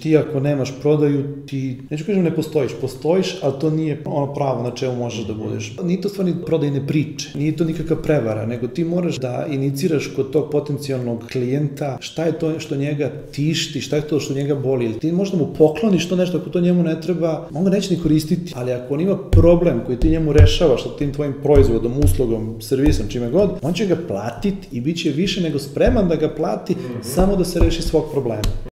ti ako nemaš prodaju, ti, neću kažem ne postojiš, ali to nije ono pravo na čemu možeš da budeš. Nije to stvarno prodajne priče, nije to nikakva prevara, nego ti moraš da iniciraš kod tog potencijalnog klijenta šta je to što njega tišti, šta je to što njega boli, ili ti možda mu pokloniš to nešto ako to njemu ne treba, on ga neće ni koristiti, ali ako on ima problem koji ti njemu rešavaš sa tim tvojim proizvodom, uslugom, servisom, čime god, on će ga platiti i bit će više nego spreman da ga plati samo da se reši svog problema.